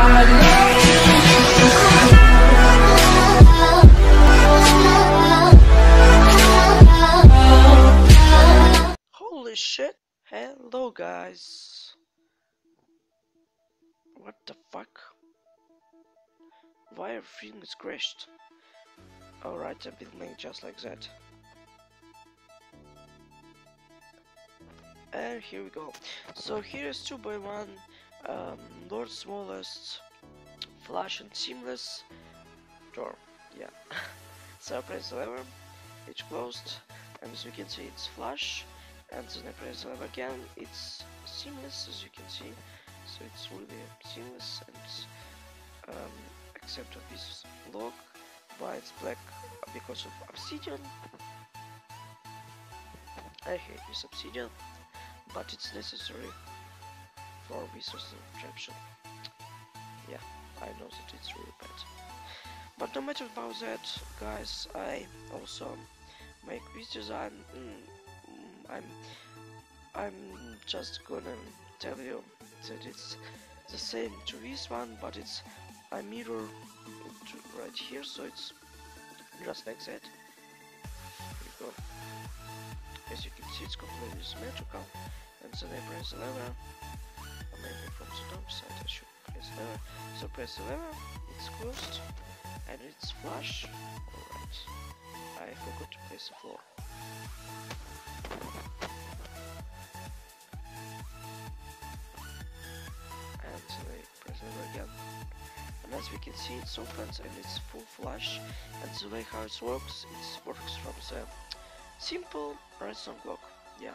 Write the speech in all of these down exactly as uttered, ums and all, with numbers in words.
Holy shit! Hello guys! What the fuck? Why everything is crashed? Alright, I will make just like that. And here we go. So here is two by one um, Lord's smallest Flush and Seamless door. Yeah. So I press the lever, it's closed, and as you can see it's flush, and then I press the lever again, it's seamless as you can see. So it's really seamless, and um, except of this lock, why it's black because of obsidian. I hate this obsidian, but it's necessary for resource contraption. Yeah, I know that it's really bad. But no matter about that, guys, I also make this design. Mm, I'm I'm just gonna tell you that it's the same to this one, but it's a mirror to right here, so it's just like that. Here we go. As you can see, it's completely symmetrical, and then I press the lever. Or maybe from the top side I should press the lever. So press the lever, it's closed, and it's flush. Alright, I forgot to place the floor. And then I press the lever again. And as we can see, it's opens and it's full flush. And the way how it works, it works from the simple redstone block. Yeah.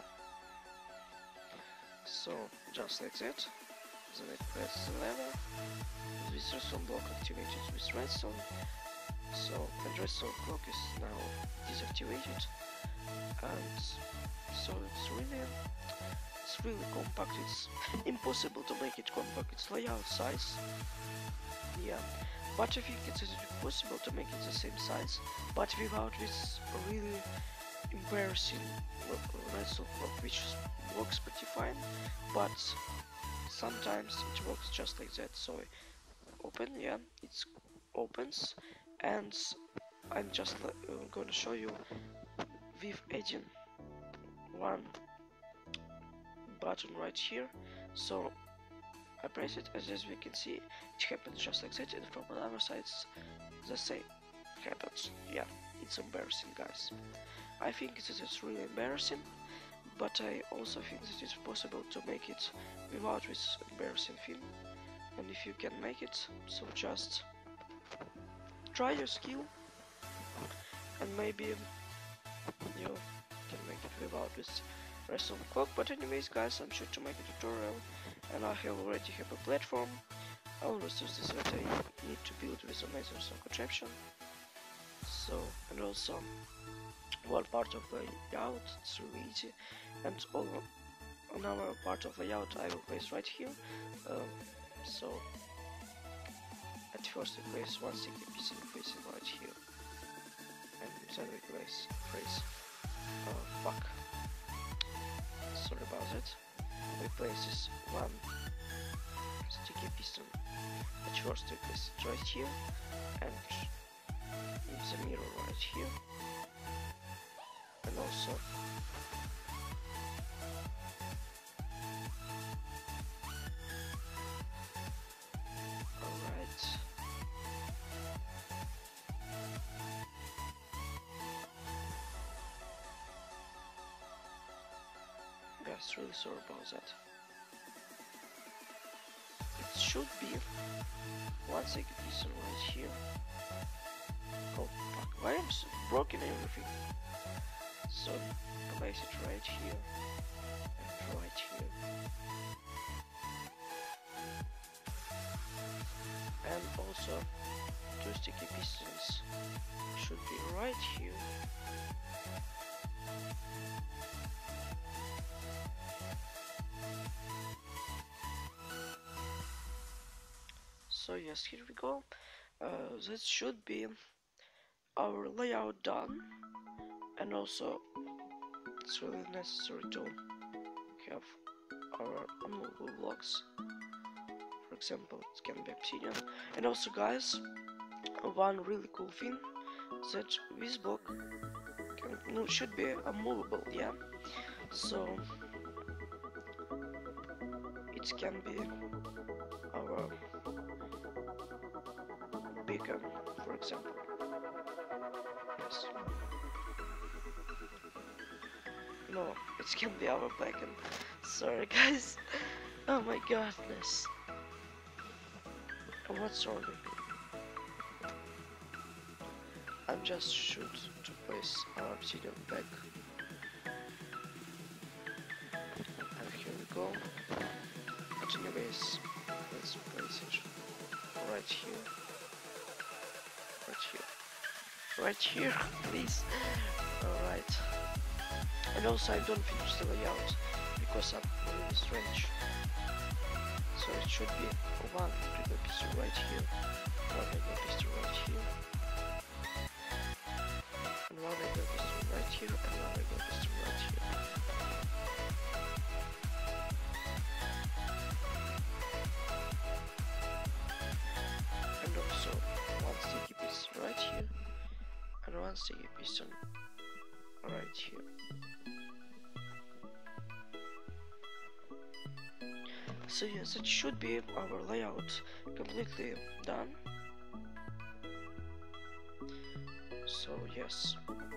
So just like that. Then I press the lever. This redstone block activated with redstone. So the redstone block is now deactivated. And so it's really it's really compact. It's impossible to make it compact. It's layout size. Yeah, but I think it's possible to make it the same size, but without this really embarrassing redstone block, which works pretty fine, but sometimes it works just like that. So I open, yeah, it opens, and I'm just uh, gonna show you with adding one button right here. So I press it, and as we can see, it happens just like that, and from another side it's the same happens. Yeah, it's embarrassing, guys. I think it is really embarrassing, but I also think that it's possible to make it without this embarrassing thing. And if you can make it, so just try your skill, and maybe you can make it without this rest of the clock. But anyways, guys, I'm sure to make a tutorial, and I have already have a platform. All resources that I need to build with amazing contraption. So, and also one part of the layout, it's really easy, and all another part of the layout I will place right here. Um, so at first we place one sticky piece and facing right here, and then we place phrase uh, fuck. Sorry about that. We place this one sticky piston. At first we place it right here, and the mirror right here, and also alright. Guys, really sorry about that. It should be one second piece right here. Oh fuck, why am I broken everything? So place it right here and right here. And also two sticky pistons should be right here. So yes, here we go. Uh, that should be our layout done, and also it's really necessary to have our movable blocks. For example, it can be obsidian. And also, guys, one really cool thing that this block can, no, should be a movable, yeah. So it can be our beacon, for example. Yes. No, it can be our beacon. Sorry, guys. Oh my goodness. What's wrong with me? I'm just shoot to place our obsidian back. And here we go. But anyways, let's place it right here. Right here. Right here, please. Alright. And also I don't finish the layout because I'm really strange. So it should be one regular pistol right here, one regular pistol right here, and one regular pistol right here, and one regular pistol right here. And also one sticky piece right here, and one sticky piston right here. So yes, it should be our layout completely done. So yes.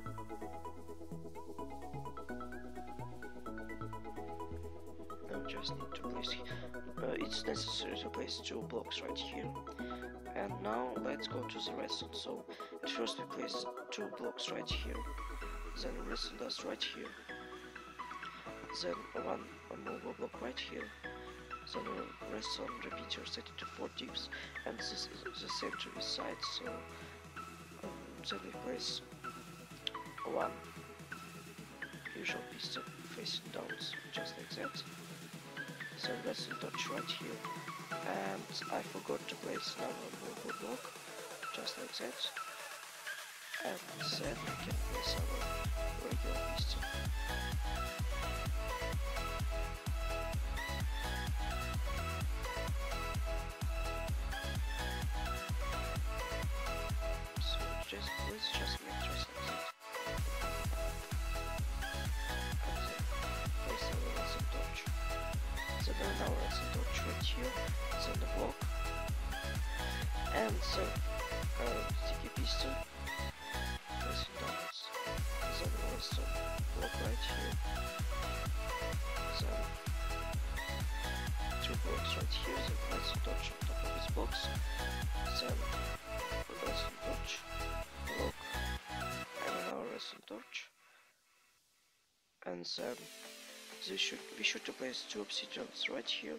Now just need to place, uh, it's necessary to place two blocks right here. And now let's go to the redstone. So at first we place two blocks right here, then redstone dust right here, then one movable block right here, then a redstone repeater set it to four tips, and this is the center is side. So um, then we place one usual piston facing down, just like that. So redstone touch right here, and I forgot to place another movable block, just like that. And then we can place our regular piston. Just, let's just make just like that. And then place our redstone torch. So then our redstone torch right here, then the block, and so uh, sticky piston, placing downwards. Then the redstone block right here. Then two blocks right here, then redstone torch on top of these blocks. Then redstone torch. Block, and our redstone torch, and then this should we should place two obsidians right here,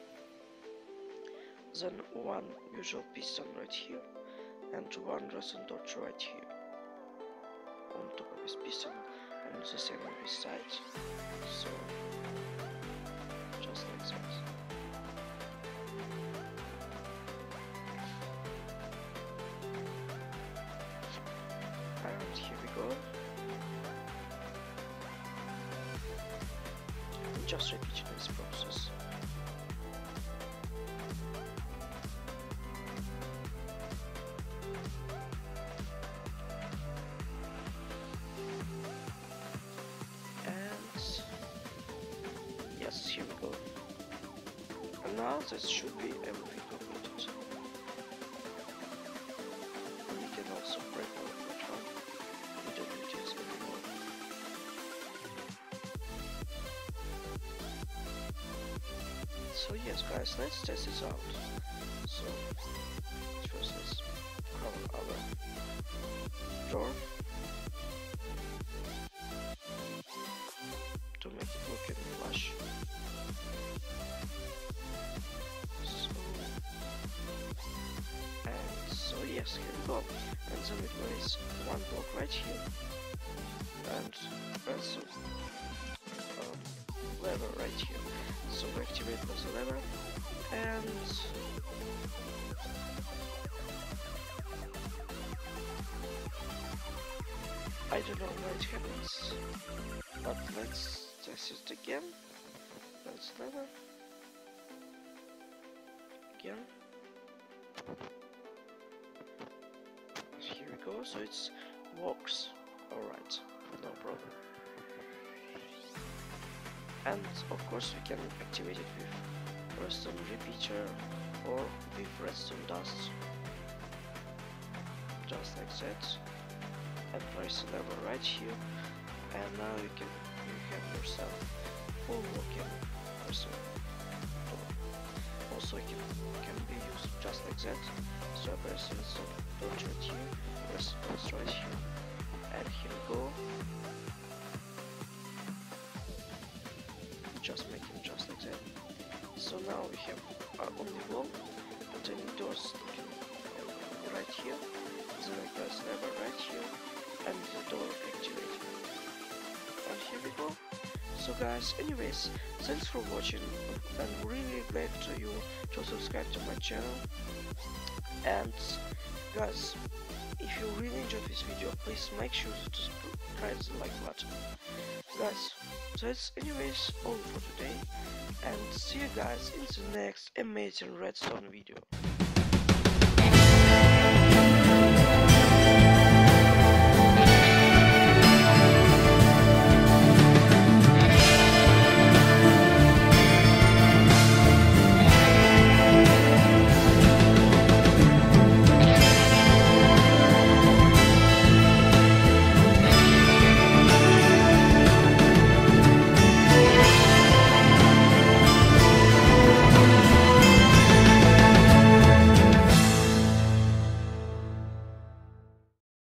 then one usual piston right here, and one redstone torch right here on top of this piston, and the same on this side. So just like that. And here we go. I'm just repeating this process. And yes, here we go. And now this should be everything completed. And we can also break our platform. We don't need this anymore. So yes, guys, let's test this out. So first let's cover our door to make it look and flush. So and so yes, here we go. And then we place one block right here, and also um, lever right here. So we activate the lever, and I don't know why it happens, but let's test it again. Let's lever. again. Here we go, so it's works. Alright, no problem. And of course we can activate it with redstone repeater or with redstone dust. Just like that. And press the lever right here. And now you can you have yourself full working redstone door. Also it can, can be used just like that. So I press redstone torch right here, press torch right here. And here we go. Just make it just like that. So now we have our only wall containing doors looking right here. Then I press lever right here and the door activated. And here we go. So guys, anyways, thanks for watching. I'm really glad to you to subscribe to my channel. And guys, if you really enjoyed this video, please make sure to press the like button. Guys, that's anyways all for today, and see you guys in the next amazing redstone video.